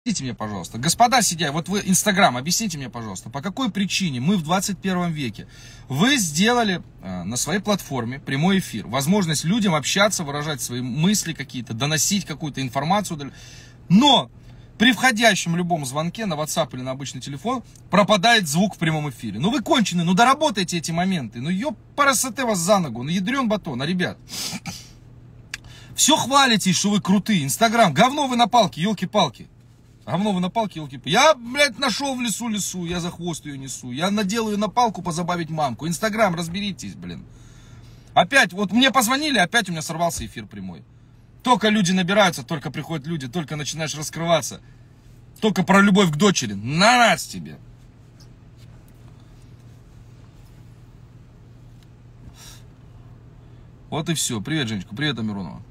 Объясните мне, пожалуйста, господа сидя, вот вы Инстаграм, объясните мне, пожалуйста, по какой причине мы в 21 веке, вы сделали на своей платформе прямой эфир, возможность людям общаться, выражать свои мысли какие-то, доносить какую-то информацию, но при входящем любом звонке на WhatsApp или на обычный телефон пропадает звук в прямом эфире. Ну вы кончены, ну доработайте эти моменты, ну ёпарасоте вас за ногу, ну ядрен батон, ребят. Все хвалитесь, что вы крутые, Инстаграм, говно вы на палке, елки-палки. Говно вы на палке, елки-палки. Я, блядь, нашел в лесу лесу, я за хвост ее несу. Я наделаю на палку позабавить мамку. Инстаграм, разберитесь, блин. Опять, вот мне позвонили, опять у меня сорвался эфир прямой. Только люди набираются, только приходят люди, только начинаешь раскрываться. Только про любовь к дочери. На нас тебе. Вот и все. Привет, Женечка. Привет, Амиронова.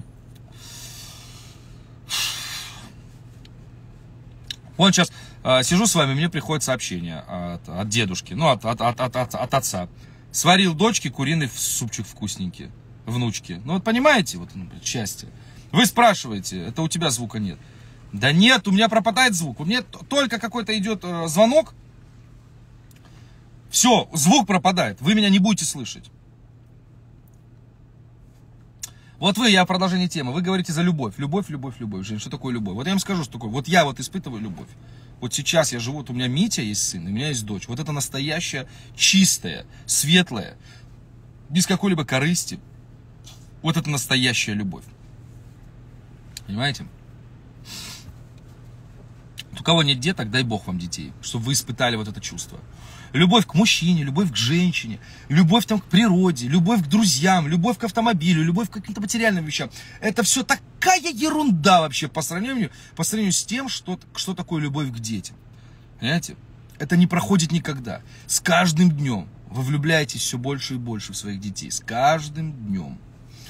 Вон сейчас сижу с вами, мне приходит сообщение от дедушки, ну от отца. Сварил дочке куриный супчик вкусненький, внучке. Ну вот понимаете, вот счастье. Вы спрашиваете, это у тебя звука нет? Да нет, у меня пропадает звук. У меня только какой-то идет звонок. Все, звук пропадает, вы меня не будете слышать. Вот вы, я продолжение темы, вы говорите за любовь. Любовь, любовь, любовь. Жень, что такое любовь? Вот я вам скажу, что такое. Вот я вот испытываю любовь. Вот сейчас я живу, вот у меня Митя есть сын, у меня есть дочь. Вот это настоящая, чистая, светлая, без какой-либо корысти. Вот это настоящая любовь. Понимаете? Вот у кого нет деток, дай Бог вам детей, чтобы вы испытали вот это чувство. Любовь к мужчине, любовь к женщине, любовь там к природе, любовь к друзьям, любовь к автомобилю, любовь к каким-то материальным вещам. Это все такая ерунда вообще по сравнению с тем, что такое любовь к детям. Понимаете? Это не проходит никогда. С каждым днем вы влюбляетесь все больше и больше в своих детей. С каждым днем.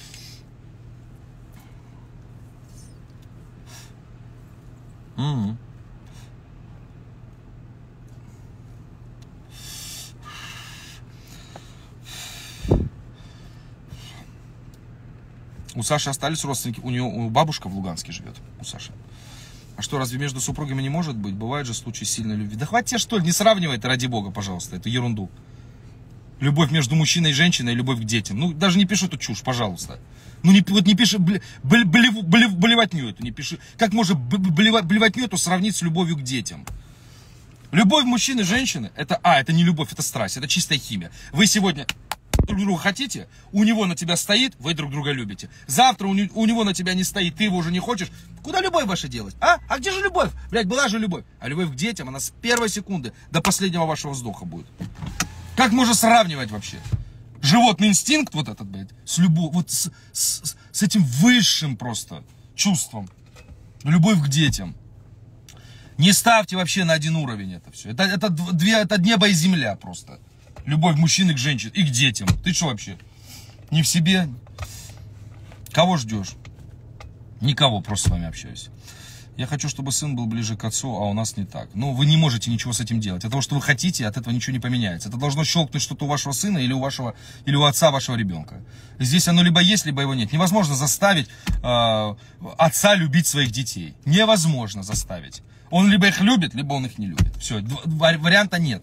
У Саши остались родственники, у нее бабушка в Луганске живет, у Саши. А что, разве между супругами не может быть? Бывают же случаи сильной любви. Да хватит, что ли, не сравнивай это, ради бога, пожалуйста, эту ерунду. Любовь между мужчиной и женщиной, любовь к детям. Ну, даже не пиши эту чушь, пожалуйста. Ну, не пиши блевотню эту, не пиши. Как можно блевотню эту сравнить с любовью к детям? Любовь мужчины и женщины, это не любовь, это страсть, это чистая химия. Вы сегодня друг друга хотите, у него на тебя стоит, вы друг друга любите. Завтра у него на тебя не стоит, ты его уже не хочешь. Куда любовь ваша делать? А где же любовь? Блядь, была же любовь. А любовь к детям, она с первой секунды до последнего вашего вздоха будет. Как можно сравнивать вообще? Животный инстинкт вот этот, блядь, с любовью, вот с этим высшим просто чувством. Любовь к детям. Не ставьте вообще на один уровень это все. Это небо и земля просто. Любовь мужчины к женщине и к детям. Ты что вообще? Не в себе? Кого ждешь? Никого, просто с вами общаюсь. Я хочу, чтобы сын был ближе к отцу, а у нас не так. Но вы не можете ничего с этим делать. От того, что вы хотите, от этого ничего не поменяется. Это должно щелкнуть что-то у вашего сына или у отца вашего ребенка. Здесь оно либо есть, либо его нет. Невозможно заставить отца любить своих детей. Невозможно заставить. Он либо их любит, либо он их не любит. Все, варианта нет.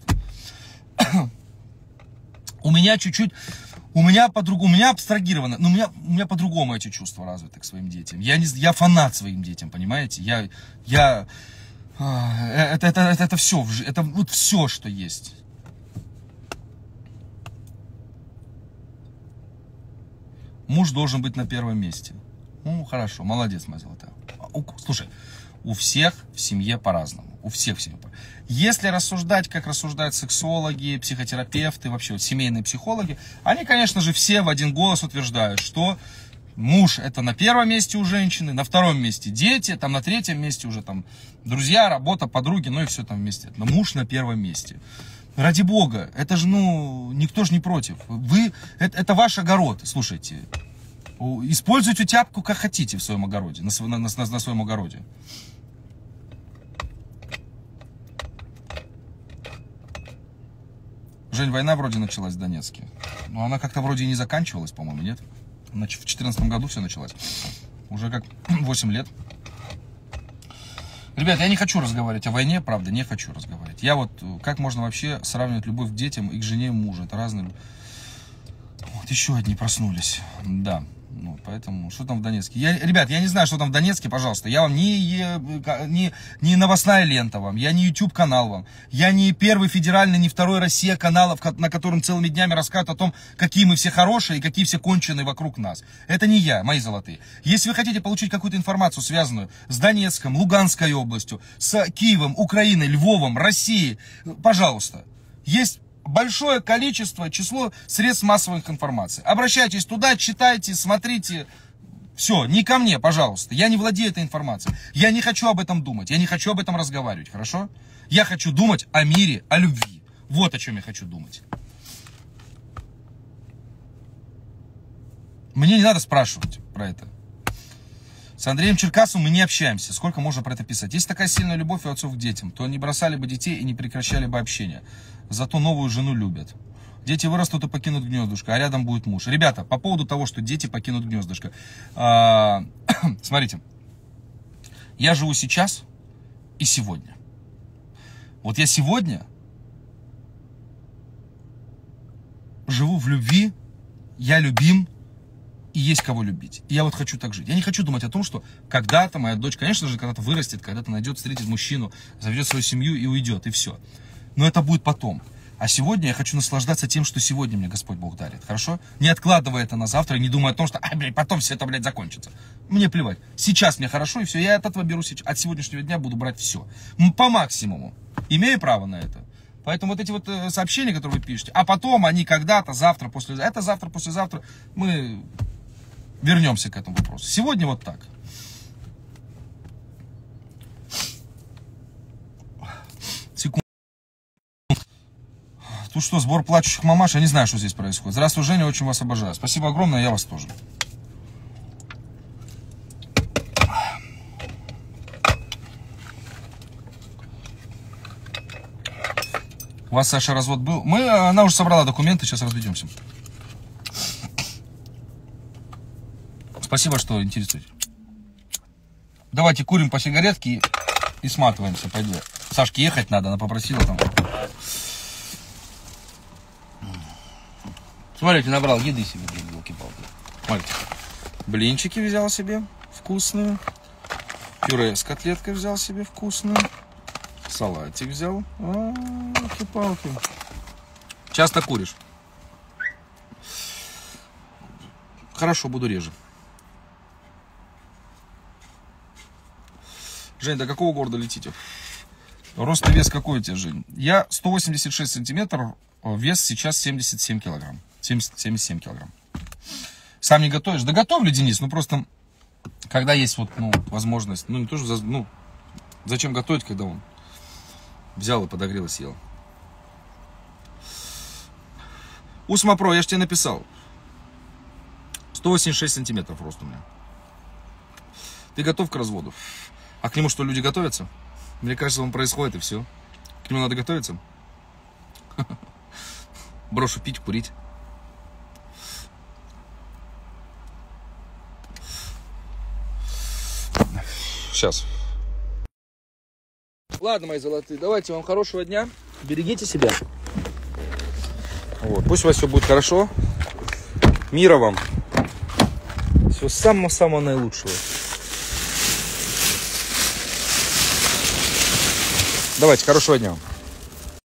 У меня чуть-чуть, у меня абстрагировано, но у меня по-другому эти чувства развиты к своим детям. Я фанат своим детям, понимаете? Это все, это вот все, что есть. Муж должен быть на первом месте. Ну, хорошо, молодец, моя золотая. Слушай, у всех в семье по-разному. У всех в семье по-разному. Если рассуждать, как рассуждают сексологи, психотерапевты, вообще вот семейные психологи, они, конечно же, все в один голос утверждают, что муж это на первом месте у женщины, на втором месте дети, там на третьем месте уже там друзья, работа, подруги, ну и все там вместе. Но муж на первом месте. Ради бога, это же, никто же не против. Это ваш огород, слушайте. Используйте тяпку как хотите в своем огороде, на своем огороде. Жень, война вроде началась в Донецке. Но она как-то вроде и не заканчивалась, по-моему, нет? В 2014 году все началось. Уже как 8 лет. Ребят, я не хочу разговаривать о войне, правда, не хочу разговаривать. Я вот, как можно вообще сравнивать любовь к детям и к жене и мужу? Это разные... Вот, еще одни проснулись, да. Ну, поэтому, что там в Донецке? Ребят, я не знаю, что там в Донецке, пожалуйста. Я вам не новостная лента вам, я не YouTube канал вам, я не первый федеральный, не второй Россия канал, на котором целыми днями рассказывают о том, какие мы все хорошие и какие все конченые вокруг нас. Это не я, мои золотые. Если вы хотите получить какую-то информацию, связанную с Донецком, Луганской областью, с Киевом, Украиной, Львовом, Россией, пожалуйста, есть большое число средств массовой информации. Обращайтесь туда, читайте, смотрите. Все, не ко мне, пожалуйста. Я не владею этой информацией. Я не хочу об этом думать. Я не хочу об этом разговаривать, хорошо? Я хочу думать о мире, о любви. Вот о чем я хочу думать. Мне не надо спрашивать про это. С Андреем Черкасовым мы не общаемся. Сколько можно про это писать? Есть такая сильная любовь у отцов к детям, то не бросали бы детей и не прекращали бы общение. Зато новую жену любят. Дети вырастут и покинут гнездышко, а рядом будет муж. Ребята, по поводу того, что дети покинут гнездышко. Смотрите. Я живу сейчас и сегодня. Вот я сегодня живу в любви, я любим. И есть кого любить. И я вот хочу так жить. Я не хочу думать о том, что когда-то моя дочь, конечно же, когда-то вырастет, когда-то найдет, встретит мужчину, заведет свою семью и уйдет, и все. Но это будет потом. А сегодня я хочу наслаждаться тем, что сегодня мне Господь Бог дарит. Хорошо? Не откладывая это на завтра, не думая о том, что, потом все это, закончится. Мне плевать. Сейчас мне хорошо, и все. Я от этого беру сейчас. От сегодняшнего дня буду брать все. По максимуму. Имею право на это. Поэтому вот эти вот сообщения, которые вы пишете, а потом они когда-то, завтра, послезавтра, это завтра, послезавтра, мы... вернемся к этому вопросу. Сегодня вот так. Секунду. Тут что, сбор плачущих мамаш? Я не знаю, что здесь происходит. Здравствуй, Женя, очень вас обожаю. Спасибо огромное, я вас тоже. У вас, Саша, развод был? Она уже собрала документы, сейчас разведемся. Спасибо, что интересуетесь. Давайте курим по сигаретке и сматываемся. Пойду. Сашке ехать надо, она попросила там. Смотрите, набрал еды себе, елки-палки. Смотрите. Блинчики взял себе вкусные. Пюре с котлеткой взял себе вкусную. Салатик взял. Елки-палки. Часто куришь? Хорошо, буду реже. Жень, до какого города летите? Рост и вес какой у тебя, Жень? Я 186 сантиметров, вес сейчас 77 килограмм. 77 килограмм. Сам не готовишь? Да готовлю, Денис, ну просто, когда есть вот, возможность, не то, что, зачем готовить, когда он взял и подогрел и съел. Усма Про, я же тебе написал. 186 сантиметров рост у меня. Ты готов к разводу? А к нему что, люди готовятся? Мне кажется, он происходит и все. К нему надо готовиться. Брошу пить, курить. Сейчас. Ладно, мои золотые, давайте вам хорошего дня. Берегите себя. Вот. Пусть у вас все будет хорошо. Мира вам. Всего самого-самого наилучшего. Давайте, хорошего дня вам.